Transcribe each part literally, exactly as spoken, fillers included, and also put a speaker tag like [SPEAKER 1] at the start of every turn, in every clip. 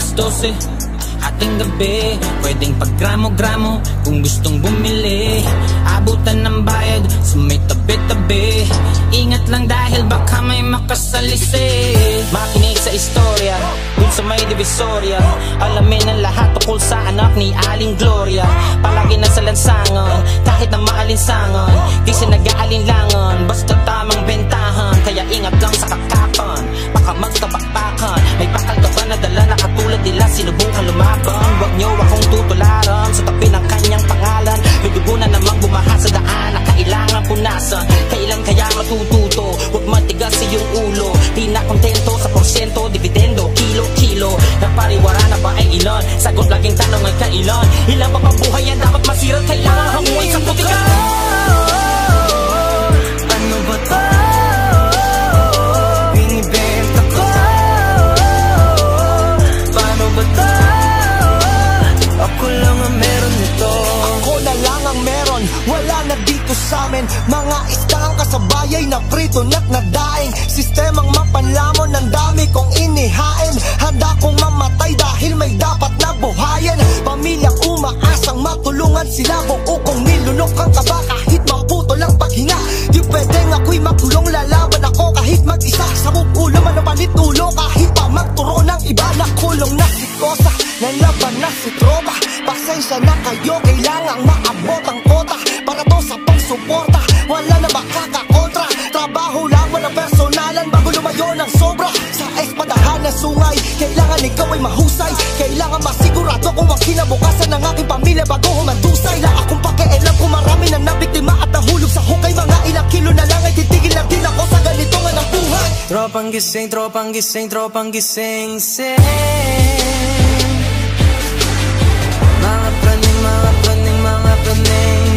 [SPEAKER 1] alas dose ating gabi, pwedeng paggramo-gramo kung gustong bumili. Abutan ng bayad sa may tabi-tabi. Ingat lang dahil baka may makasalisi. Makinig sa istorya dun sa may divisoria. Alamin ang lahat tukol sa anak ni Aling Gloria. Palagi na sa lansangan, kahit na maalinsangan. Di siya nag-aalinlangan, basta tamang bentahan. Kaya ingat lang sa kakapan, baka magkapakpakan. May bakal ka ba na dala na katulad nila sinubukan lumaban? Huwag niyo akong tutularan sa tabi ng kanyang pangalan. May dugo na namang bumaha sa daan na kailangan punasan. Kailan kaya matututo? Huwag matigas sa iyong ulo. Di na kontento sa porsyento, dividendo, kilo-kilo. Napariwara na ba ay ilan? Sagot laging tanong ay kailan? Ilan pa pang buhay yan dapat masirat? Kailangan hamuin sa putika. Ano ba to? Binibenta ko. Paano ba to? Ako lang ang meron nito.
[SPEAKER 2] Ako na lang ang meron, wala na dito sa amin. Mga istang kasabayay na prito na't nadaing. Sistemang mapanlamon, ang dami kong inihain. Handa kong mamatay dahil may dapat na buhayin. Pamilyang umaasang matulungan sila. Buo kong nilunok ang kaba kahit maputo lang paghinga. Di pwedeng ako'y makulong, lalaban ako kahit mag-isa. Sa ulo man o panitulo kahit pa magturo ng iba. Nakulong na si Kosa, nalaban na si Tropa. Pasensya na kayo, kailangang maabot ang kota. Para to sa pangsuporta, wala na makakakontra. Trabaho lang, walang personalan bago lumayo ng sobra. Sa espadahan na sungay, kailangan ikaw ay mahusay. Kailangan masigurado kung ang kinabukasan ng aking pamilya bago humandusay. La akong pakialam kung marami na nabiktima at nahulog sa hukay. Mga ilang kilo na lang ay titigil lang din ako sa ganito nga ng buhay.
[SPEAKER 1] Tropang gising, tropang gising, tropang gising, sing. Mga praning, mga praning, mga praning,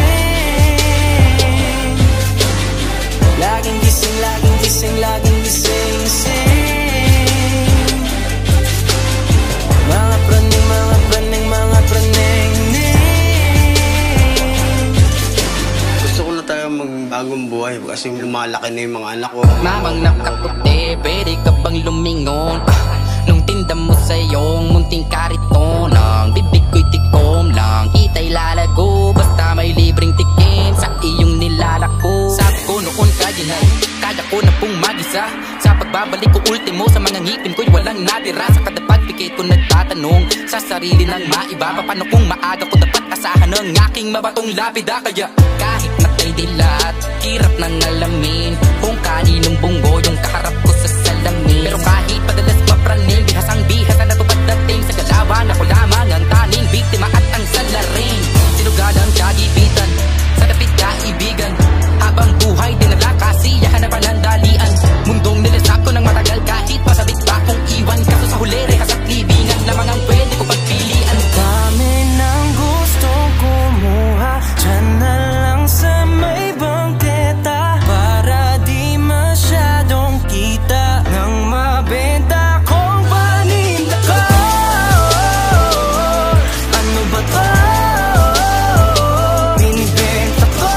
[SPEAKER 1] laging gising, laging gising, laging gising, sing. Mga praning, mga praning, mga praning.
[SPEAKER 3] Gusto ko na tayo magbagong buhay kasi lumalaki na yung mga anak ko.
[SPEAKER 1] Mamang nakaputi, pwede ka bang lumingon? Nung tinda mo sa iyong munting kariton, ang bibig ko'y tikom lang, kita'y lalago. Basta may libreng tikim sa iyong nilalako. Sabi ko noon kaya na, kaya ko na pong mag-isa. Sa pagbabalik ko ultimo sa mga ngipin ko'y walang natira. Sa kada pagpikit ko nagtatanong sa sarili ng maiba. Paano kung maaga ko dapat asahan ng aking mabatong lapida? Kaya kahit natay dilat, hirap nang alamin kung kaninong bunggo yung kaharap ko sa salamin. Pero kahit padalas mapraning, bihasang bihas na natupad dating sa galawan. Ako lamang ang taning biktima at ang salarin. Sinugalang kagibitan, sa dapit kaibigan. Habang buhay dinala kasiyahan na panandalian. Mundong nilasap ko ng matagal kahit pasabik pa kong iwan. Kaso sa huli rehas at libingan lamang ang pwede ko pagpilian.
[SPEAKER 4] Dami ng gustong kumuha, dyan na lang sa may bangketa. Para di masyadong kita nang mabenta kong paninda ko. Ano ba to? Binibenta ko.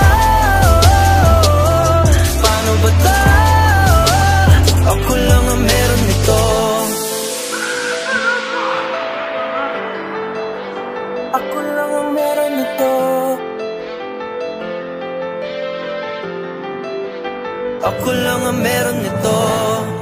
[SPEAKER 4] Paano ba to? Ako lang ang meron nito. Ako lang ang meron nito. Ako lang ang meron nito.